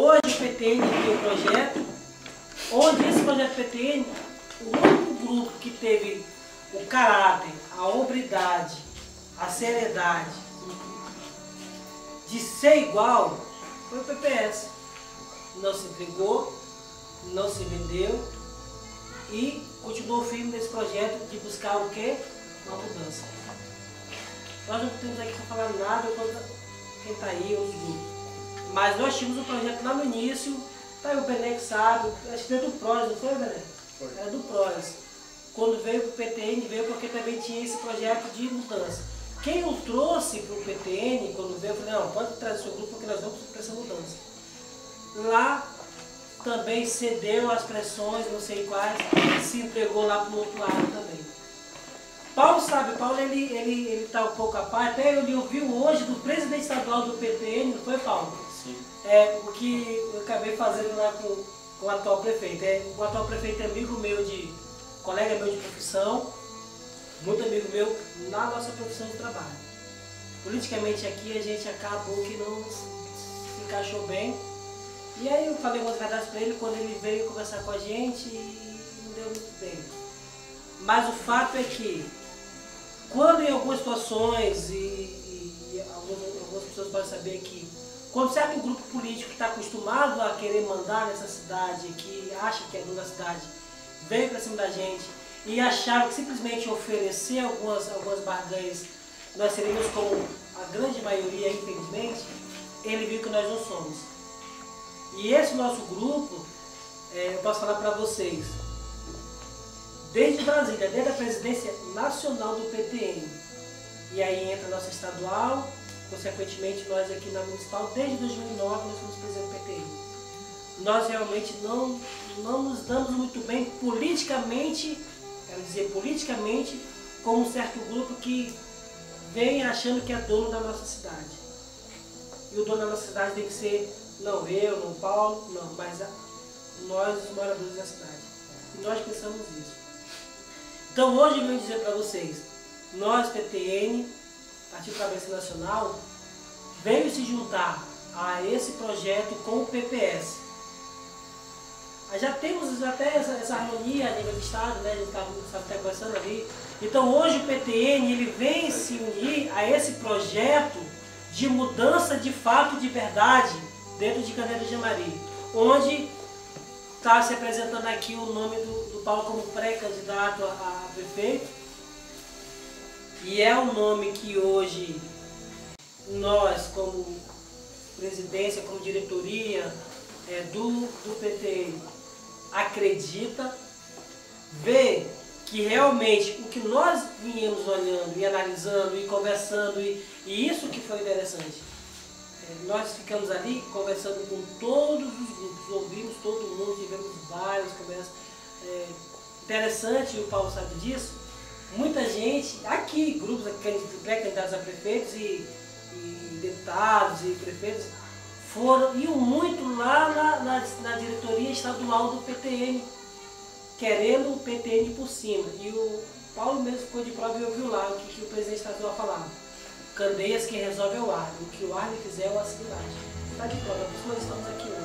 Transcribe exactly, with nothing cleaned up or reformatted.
hoje o P T N tem um projeto, onde esse projeto P T N, o único grupo que teve o caráter, a hombridade, a seriedade de ser igual, foi o P P S. Não se entregou, não se vendeu e continuou firme nesse projeto de buscar o quê? Uma mudança. Nós não temos aqui para falar nada contra quem está aí, outros grupos. Mas nós tínhamos um projeto lá no início, tá aí o Bené que sabe, acho que veio do PROS, não foi, Bené? Foi. Era do PROS. Quando veio para o P T N, veio porque também tinha esse projeto de mudança. Quem o trouxe para o P T N, quando veio, eu falei, não, pode trazer o seu grupo porque nós vamos para essa mudança. Lá também cedeu às pressões, não sei quais, se entregou lá para o outro lado também. Paulo sabe, Paulo ele ele ele está um pouco à parte, até ele ouviu hoje do presidente estadual do P T N, não foi, Paulo? Sim. É, o que eu acabei fazendo lá com, com o atual prefeito. É, o atual prefeito é amigo meu, de colega meu de profissão, muito amigo meu na nossa profissão de trabalho. Politicamente aqui a gente acabou que não se encaixou bem. E aí eu falei umas verdades para ele quando ele veio conversar com a gente e não deu muito bem. Mas o fato é que quando em algumas situações, e, e, e algumas, algumas pessoas podem saber que quando certo um grupo político que está acostumado a querer mandar nessa cidade, que acha que é dono da cidade, veio para cima da gente e achava que simplesmente oferecer algumas, algumas barganhas, nós seríamos como a grande maioria, infelizmente, ele viu que nós não somos. E esse nosso grupo, é, eu posso falar para vocês, desde Brasília, desde a presidência nacional do P T N, e aí entra a nossa estadual, consequentemente nós aqui na municipal, desde dois mil e nove nós somos presidente do P T N. Nós realmente não, não nos damos muito bem politicamente, quero dizer politicamente, com um certo grupo que vem achando que é dono da nossa cidade. E o dono da nossa cidade tem que ser, não eu, não Paulo, não, mas a, nós, os moradores da cidade. E nós pensamos isso. Então hoje eu venho dizer para vocês, nós P T N, Partido Cabeça Nacional, veio se juntar a esse projeto com o P P S. Já temos até essa, essa harmonia a nível do Estado, né? A gente está até conversando ali. Então hoje o P T N ele vem se unir a esse projeto de mudança de fato de verdade dentro de Candeeiro de Jamari, onde está se apresentando aqui o nome do, do Paulo como pré-candidato a, a prefeito. E é um nome que hoje nós, como presidência, como diretoria é, do, do P T N, acredita, vê que realmente o que nós viemos olhando e analisando e conversando, e, e isso que foi interessante. É, nós ficamos ali conversando com todos os grupos, ouvimos todo mundo, tivemos várias conversas. É, interessante, e o Paulo sabe disso, muita gente, aqui, grupos pré-candidatos a prefeitos e, e deputados e prefeitos, foram, iam muito lá na, na, na diretoria estadual do P T N, querendo o P T N por cima. E o Paulo mesmo ficou de prova e ouviu lá o que, que o presidente estadual falava. Candeias quem resolve é o Arley, o que o Arley fizer é o assinilagem. Está de prova, por isso nós estamos aqui hoje.